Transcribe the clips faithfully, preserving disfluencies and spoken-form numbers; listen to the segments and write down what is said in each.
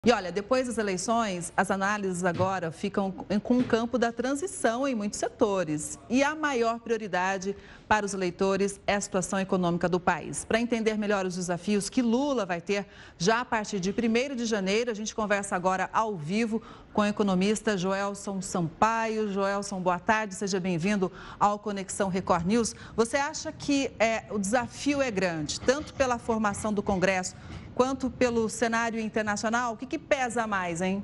E olha, depois das eleições, as análises agora ficam com o campo da transição em muitos setores. E a maior prioridade para os eleitores é a situação econômica do país. Para entender melhor os desafios que Lula vai ter já a partir de primeiro de janeiro, a gente conversa agora ao vivo com o economista Joelson Sampaio. Joelson, boa tarde, seja bem-vindo ao Conexão Record News. Você acha que é, o desafio é grande, tanto pela formação do Congresso, quanto pelo cenário internacional? O que, que pesa mais, hein?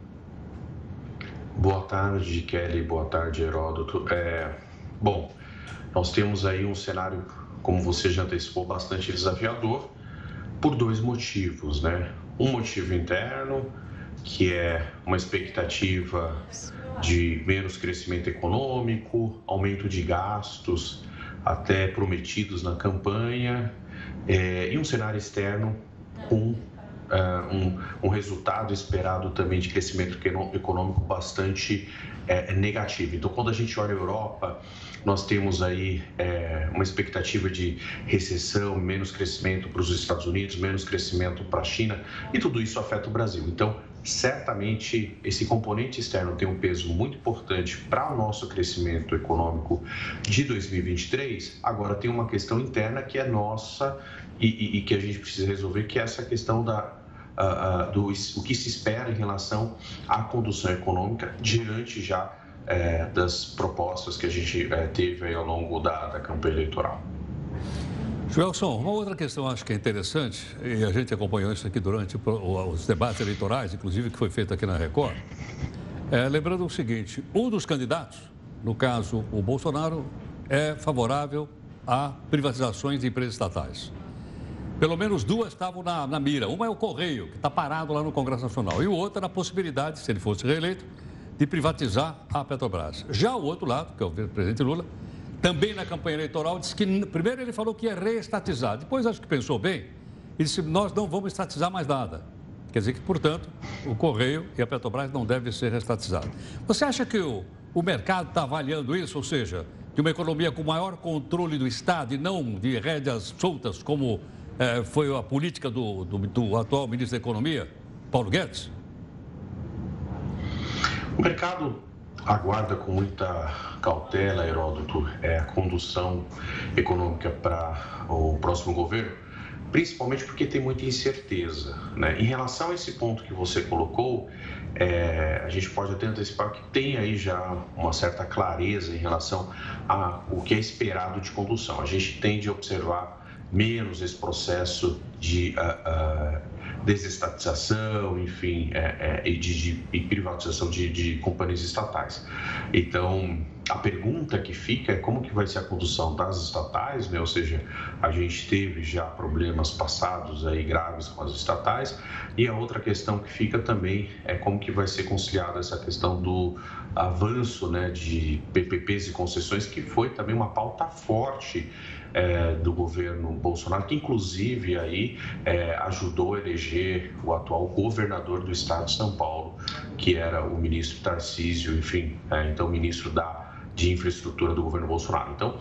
Boa tarde, Kelly. Boa tarde, Heródoto. É, bom, nós temos aí um cenário, como você já antecipou, bastante desafiador por dois motivos, né? Um motivo interno, que é uma expectativa de menos crescimento econômico, aumento de gastos até prometidos na campanha, é, e um cenário externo com uh, um, um resultado esperado também de crescimento econômico bastante é, negativo. Então, quando a gente olha a Europa, nós temos aí é, uma expectativa de recessão, menos crescimento para os Estados Unidos, menos crescimento para a China, e tudo isso afeta o Brasil. Então, certamente, esse componente externo tem um peso muito importante para o nosso crescimento econômico de dois mil e vinte e três. Agora, tem uma questão interna que é nossa e, e, e que a gente precisa resolver, que é essa questão da, uh, uh, do o que se espera em relação à condução econômica diante já uh, das propostas que a gente uh, teve aí ao longo da, da campanha eleitoral. Joelson, uma outra questão acho que é interessante, e a gente acompanhou isso aqui durante os debates eleitorais, inclusive que foi feito aqui na Record, é, lembrando o seguinte: um dos candidatos, no caso o Bolsonaro, é favorável a privatizações de empresas estatais. Pelo menos duas estavam na, na mira. Uma é o Correio, que está parado lá no Congresso Nacional, e o outro era a possibilidade, se ele fosse reeleito, de privatizar a Petrobras. Já o outro lado, que é o presidente Lula, também na campanha eleitoral, disse que, primeiro ele falou que ia reestatizar, depois acho que pensou bem e disse: nós não vamos estatizar mais nada. Quer dizer que, portanto, o Correio e a Petrobras não devem ser reestatizados. Você acha que o, o mercado está avaliando isso, ou seja, de uma economia com maior controle do Estado e não de rédeas soltas, como é, foi a política do, do, do atual ministro da Economia, Paulo Guedes? O mercado aguarda com muita cautela, Heródoto, é, a condução econômica para o próximo governo, principalmente porque tem muita incerteza, né? Em relação a esse ponto que você colocou, é, a gente pode até antecipar que tem aí já uma certa clareza em relação a o que é esperado de condução. A gente tende a observar menos esse processo de uh, uh, desestatização, enfim, é, é, e de, de e privatização de, de companhias estatais. Então, a pergunta que fica é como que vai ser a condução das estatais, né? Ou seja, a gente teve já problemas passados aí graves com as estatais, e a outra questão que fica também é como que vai ser conciliada essa questão do avanço, né, de P P Ps e concessões, que foi também uma pauta forte É, do governo Bolsonaro, que inclusive aí é, ajudou a eleger o atual governador do estado de São Paulo, que era o ministro Tarcísio, enfim, é, então ministro da, de infraestrutura do governo Bolsonaro. Então,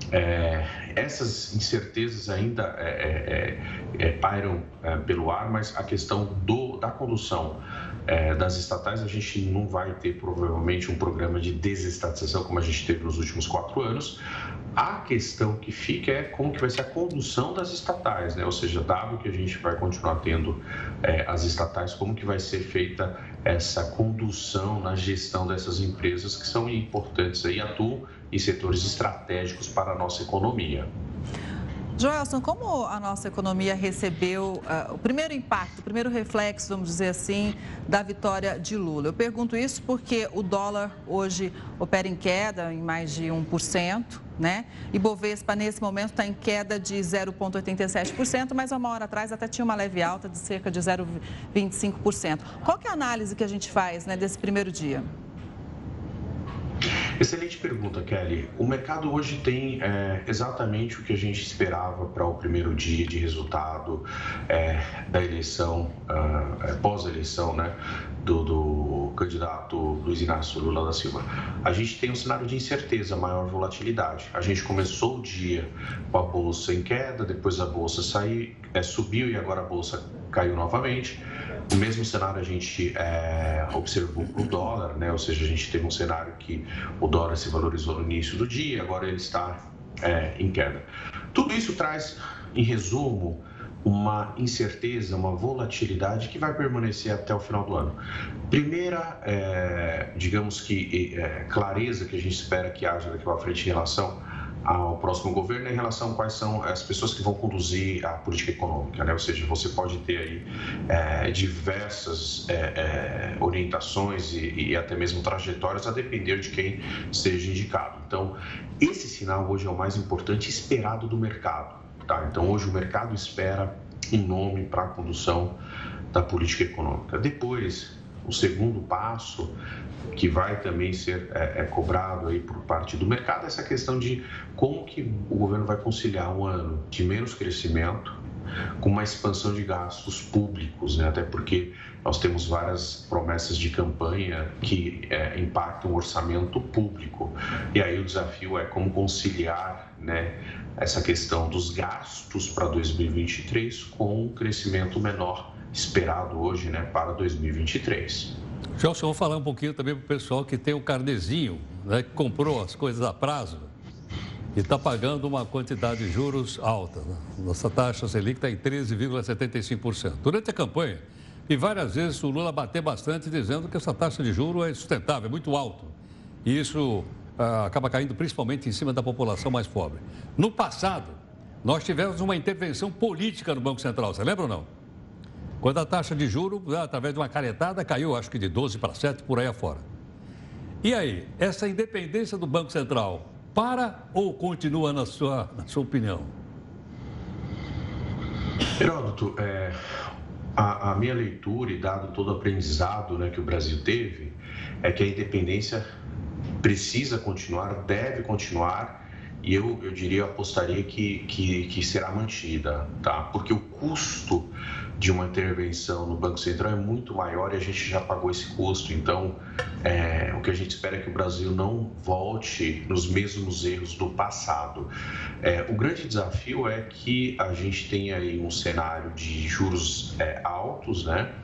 é, essas incertezas ainda é, é, é, pairam é, pelo ar, mas a questão do, da condução é, das estatais, a gente não vai ter provavelmente um programa de desestatização como a gente teve nos últimos quatro anos. A questão que fica é como que vai ser a condução das estatais, né? Ou seja, dado que a gente vai continuar tendo é, as estatais, como que vai ser feita essa condução na gestão dessas empresas que são importantes aí, atuam em setores estratégicos para a nossa economia. Joelson, como a nossa economia recebeu uh, o primeiro impacto, o primeiro reflexo, vamos dizer assim, da vitória de Lula? Eu pergunto isso porque o dólar hoje opera em queda, em mais de um por cento, né? E Bovespa, nesse momento, está em queda de zero vírgula oitenta e sete por cento, mas uma hora atrás até tinha uma leve alta de cerca de zero vírgula vinte e cinco por cento. Qual que é a análise que a gente faz, né, desse primeiro dia? Excelente pergunta, Kelly. O mercado hoje tem é, exatamente o que a gente esperava para o primeiro dia de resultado é, da eleição, uh, pós-eleição, né, do, do candidato Luiz Inácio Lula da Silva. A gente tem um cenário de incerteza, maior volatilidade. A gente começou o dia com a bolsa em queda, depois a bolsa saiu, é, subiu e agora a bolsa caiu novamente. O mesmo cenário a gente é, observou para o dólar, né? Ou seja, a gente teve um cenário que o dólar se valorizou no início do dia, agora ele está é, em queda. Tudo isso traz, em resumo, uma incerteza, uma volatilidade que vai permanecer até o final do ano. Primeira, é, digamos que, é, clareza que a gente espera que haja daqui para frente em relação ao próximo governo, em relação a quais são as pessoas que vão conduzir a política econômica, né? Ou seja, você pode ter aí é, diversas é, é, orientações e, e até mesmo trajetórias a depender de quem seja indicado. Então, esse sinal hoje é o mais importante esperado do mercado. Tá, então, hoje o mercado espera um nome para a condução da política econômica. Depois, o segundo passo, que vai também ser é, é, cobrado aí por parte do mercado, é essa questão de como que o governo vai conciliar um ano de menos crescimento com uma expansão de gastos públicos, né? Até porque nós temos várias promessas de campanha que é, impactam o orçamento público. E aí o desafio é como conciliar, né, essa questão dos gastos para dois mil e vinte e três com um crescimento menor esperado hoje, né, para dois mil e vinte e três. Gelson, vou falar um pouquinho também para o pessoal que tem o carnezinho, né, que comprou as coisas a prazo e está pagando uma quantidade de juros alta. Né? Nossa taxa Selic está em treze vírgula setenta e cinco por cento. Durante a campanha, e várias vezes o Lula bateu bastante dizendo que essa taxa de juros é sustentável, é muito alto. E isso ah, acaba caindo principalmente em cima da população mais pobre. No passado, nós tivemos uma intervenção política no Banco Central, você lembra ou não? Quando a taxa de juros, através de uma canetada, caiu acho que de doze para sete por aí afora. E aí, essa independência do Banco Central para ou continua na sua, na sua opinião? Heródoto, é, a, a minha leitura e dado todo o aprendizado, né, que o Brasil teve, é que a independência precisa continuar, deve continuar, e eu, eu diria, apostaria que, que, que será mantida, tá? Porque o custo de uma intervenção no Banco Central é muito maior e a gente já pagou esse custo. Então, é, o que a gente espera é que o Brasil não volte nos mesmos erros do passado. É, o grande desafio é que a gente tenha aí um cenário de juros é, altos, né?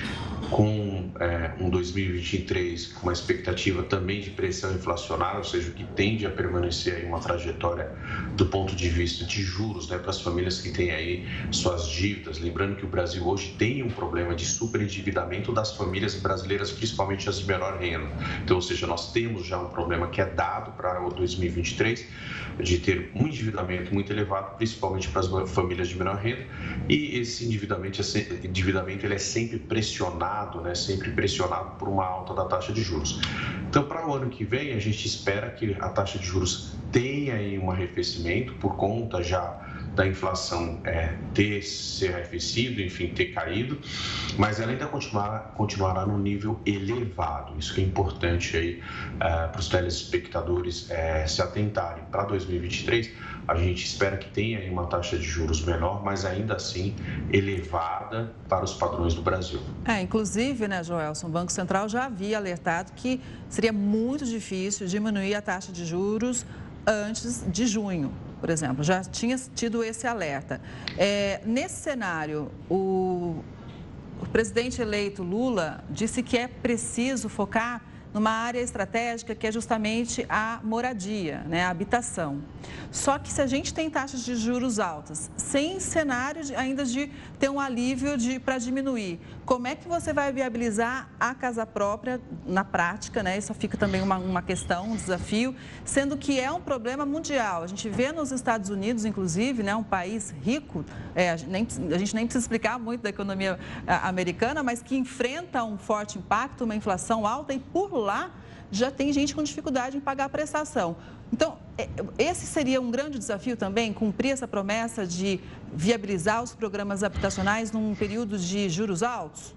Com é, um dois mil e vinte e três com uma expectativa também de pressão inflacionária, ou seja, que tende a permanecer aí uma trajetória do ponto de vista de juros, né, para as famílias que têm aí suas dívidas. Lembrando que o Brasil hoje tem um problema de superendividamento das famílias brasileiras, principalmente as de menor renda. Então, ou seja, nós temos já um problema que é dado para o dois mil e vinte e três de ter um endividamento muito elevado, principalmente para as famílias de menor renda, e esse endividamento, esse endividamento ele é sempre pressionado, né, sempre pressionado por uma alta da taxa de juros. Então, para o ano que vem, a gente espera que a taxa de juros tenha aí um arrefecimento por conta já da inflação é, ter se arrefecido, enfim, ter caído, mas ela ainda continuar, continuará no nível elevado. Isso que é importante aí é, para os telespectadores é, se atentarem. Para dois mil e vinte e três, a gente espera que tenha aí uma taxa de juros menor, mas ainda assim elevada para os padrões do Brasil. É, inclusive, né, Joelson, o Banco Central já havia alertado que seria muito difícil diminuir a taxa de juros antes de junho, por exemplo. Já tinha tido esse alerta. É, nesse cenário, o, o presidente eleito Lula disse que é preciso focar numa área estratégica que é justamente a moradia, né, a habitação. Só que se a gente tem taxas de juros altas, sem cenário de, ainda de ter um alívio de, para diminuir, como é que você vai viabilizar a casa própria na prática, né? Isso fica também uma, uma questão, um desafio, sendo que é um problema mundial. A gente vê nos Estados Unidos, inclusive, né, um país rico, é, a, gente nem, a gente nem precisa explicar muito da economia americana, mas que enfrenta um forte impacto, uma inflação alta e por lá já tem gente com dificuldade em pagar a prestação. Então, esse seria um grande desafio também, cumprir essa promessa de viabilizar os programas habitacionais num período de juros altos?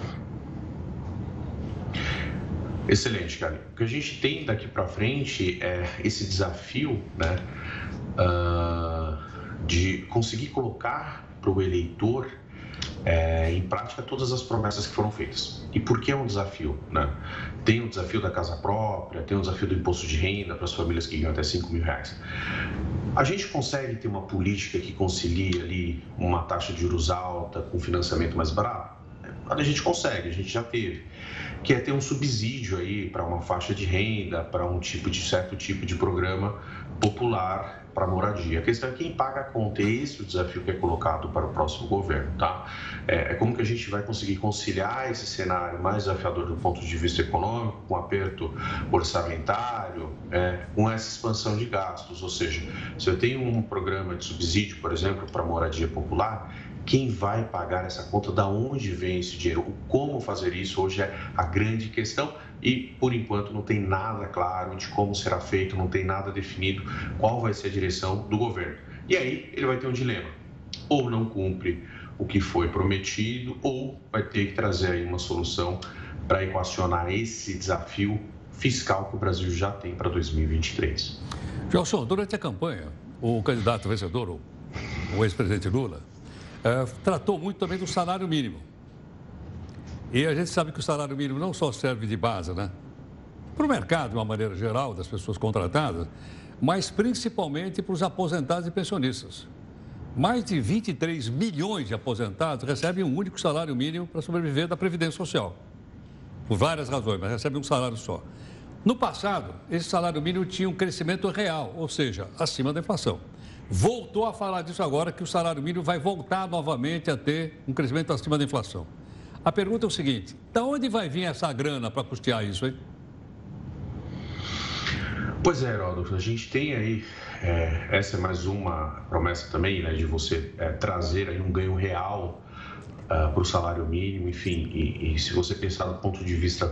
Excelente, Karen. O que a gente tem daqui para frente é esse desafio, né, uh, de conseguir colocar para o eleitor É, em prática todas as promessas que foram feitas. E por que é um desafio, né? Tem o desafio da casa própria, tem o desafio do imposto de renda para as famílias que ganham até cinco mil reais. A gente consegue ter uma política que concilie ali uma taxa de juros alta com financiamento mais barato? a gente consegue, a gente já teve, que é ter um subsídio aí para uma faixa de renda, para um tipo de certo tipo de programa popular para moradia. A questão é quem paga a conta, e esse é o desafio que é colocado para o próximo governo, tá? É, é como que a gente vai conseguir conciliar esse cenário mais desafiador do ponto de vista econômico, com aperto orçamentário, é, com essa expansão de gastos, ou seja, se eu tenho um programa de subsídio, por exemplo, para moradia popular, quem vai pagar essa conta, da onde vem esse dinheiro, como fazer isso, hoje é a grande questão e, por enquanto, não tem nada claro de como será feito, não tem nada definido qual vai ser a direção do governo. E aí ele vai ter um dilema, ou não cumpre o que foi prometido, ou vai ter que trazer aí uma solução para equacionar esse desafio fiscal que o Brasil já tem para dois mil e vinte e três. Gelson, durante a campanha, o candidato vencedor, o ex-presidente Lula, É, tratou muito também do salário mínimo. E a gente sabe que o salário mínimo não só serve de base, né? Para o mercado, de uma maneira geral, das pessoas contratadas, mas principalmente para os aposentados e pensionistas. Mais de vinte e três milhões de aposentados recebem um único salário mínimo para sobreviver da Previdência Social. Por várias razões, mas recebem um salário só. No passado, esse salário mínimo tinha um crescimento real, ou seja, acima da inflação. Voltou a falar disso agora, que o salário mínimo vai voltar novamente a ter um crescimento acima da inflação. A pergunta é o seguinte, de onde vai vir essa grana para custear isso aí? Pois é, Heródoto, a gente tem aí, é, essa é mais uma promessa também, né, de você é, trazer aí um ganho real uh, para o salário mínimo, enfim, e, e se você pensar do ponto de vista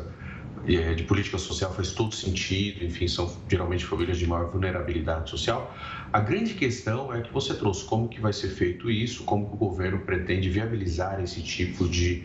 de política social faz todo sentido, enfim, são geralmente famílias de maior vulnerabilidade social. A grande questão é que você trouxe como que vai ser feito isso, como que o governo pretende viabilizar esse tipo de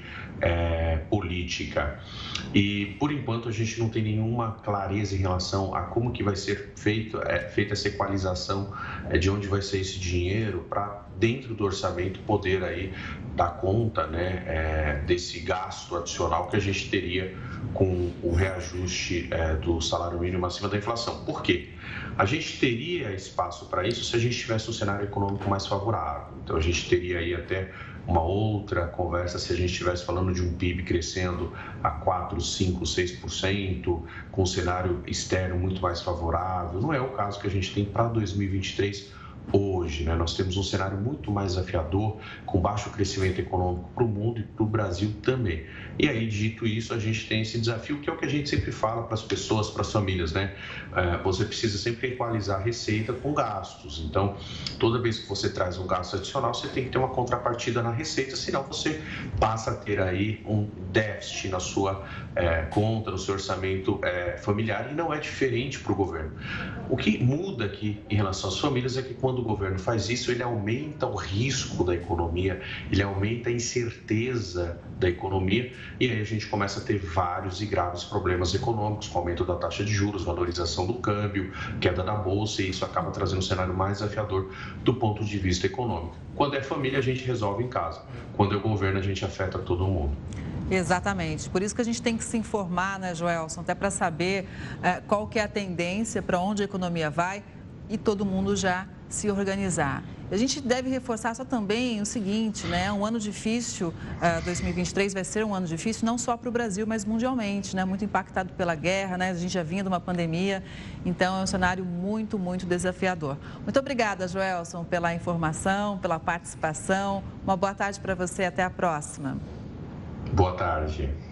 é, política. E, por enquanto, a gente não tem nenhuma clareza em relação a como que vai ser feito, é, feita essa equalização é, de onde vai ser esse dinheiro para, dentro do orçamento, poder aí dar conta, né, é, desse gasto adicional que a gente teria com o reajuste é, do salário mínimo acima da inflação. Por quê? A gente teria espaço para isso se a gente tivesse um cenário econômico mais favorável. Então, a gente teria aí até uma outra conversa se a gente estivesse falando de um P I B crescendo a quatro, cinco, seis por cento, com um cenário externo muito mais favorável. Não é o caso que a gente tem para dois mil e vinte e três hoje, né? Nós temos um cenário muito mais desafiador, com baixo crescimento econômico para o mundo e para o Brasil também. E aí, dito isso, a gente tem esse desafio, que é o que a gente sempre fala para as pessoas, para as famílias, né? É, você precisa sempre equalizar a receita com gastos. Então, toda vez que você traz um gasto adicional, você tem que ter uma contrapartida na receita, senão você passa a ter aí um déficit na sua é, conta, no seu orçamento é, familiar, e não é diferente para o governo. O que muda aqui em relação às famílias é que quando o governo faz isso, ele aumenta o risco da economia, ele aumenta a incerteza da economia, e aí a gente começa a ter vários e graves problemas econômicos, com aumento da taxa de juros, valorização do câmbio, queda da bolsa, e isso acaba trazendo um cenário mais desafiador do ponto de vista econômico. Quando é família, a gente resolve em casa. Quando é governo, a gente afeta todo mundo. Exatamente. Por isso que a gente tem que se informar, né, Joelson, até para saber é, qual que é a tendência, para onde a economia vai, e todo mundo já se organizar. A gente deve reforçar só também o seguinte, né? Um ano difícil, uh, dois mil e vinte e três vai ser um ano difícil não só para o Brasil, mas mundialmente, né? Muito impactado pela guerra, né? A gente já vinha de uma pandemia, então é um cenário muito, muito desafiador. Muito obrigada, Joelson, pela informação, pela participação. Uma boa tarde para você, até a próxima. Boa tarde.